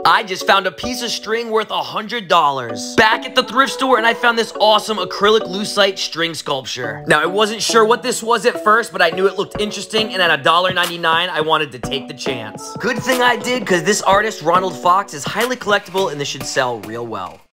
I just found a piece of string worth $100. Back at the thrift store, and I found this awesome acrylic lucite string sculpture. Now, I wasn't sure what this was at first, but I knew it looked interesting, and at $1.99, I wanted to take the chance. Good thing I did, because this artist, Ronald Fox, is highly collectible, and this should sell real well.